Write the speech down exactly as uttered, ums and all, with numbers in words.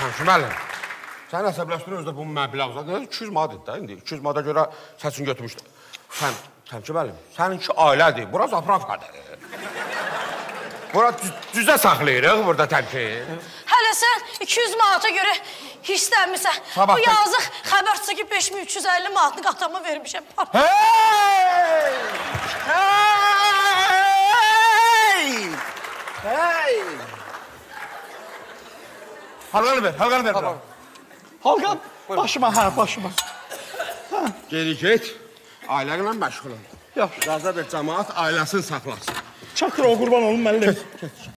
Şəmsi müəllim, sən əsəbləşdirin özdə bu məbləğ uzaq. iki yüz manat idi da indi. iki yüz manata görə səsin götürmüşdü. Sən, Şəmsi müəllim, səninki ailədir. Bura zapravkadır. Bura düzə saxlayırıq burada təmki. Hələ sən iki yüz manata görə hirslənmirsən. Bu yazıq xəbər çıxı ki, beş min üç yüz əlli manatını qatama vermişəm. Hey! Hey! Hey! Halqanı ver, halqanı ver. Halqan, başıma, hə, başıma. Geri get, ailənlə məşğul ol. Yaxşı. İcazə ver, cəmaat ailəsini saxlasın. Çakır o qurban olun, müəllim.